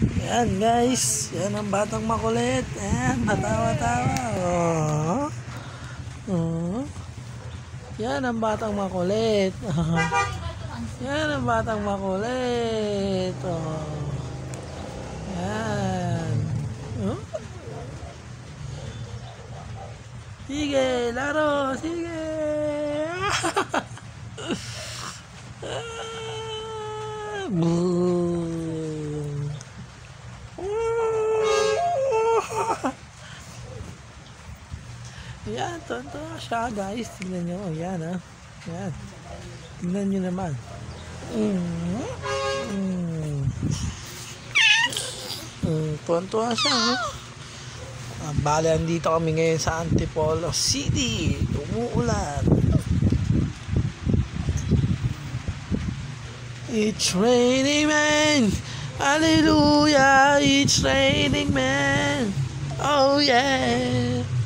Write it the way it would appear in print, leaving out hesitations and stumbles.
Yan guys, yan ang batang makulit. Ayan, matawa-tawa. Oh. Oh. Yan ang batang makulit. Yan ang batang makulit. Oh. Yan. Oh. Sige, laro. Sige. Yan, tonto siya guys. Tingnan nyo. Yan ha. Yan. Tingnan nyo naman. Tonto siya. Bale, andito kami ngayon sa Antipolo City. Umuulan. It's raining man. Hallelujah. It's raining man. Oh yeah.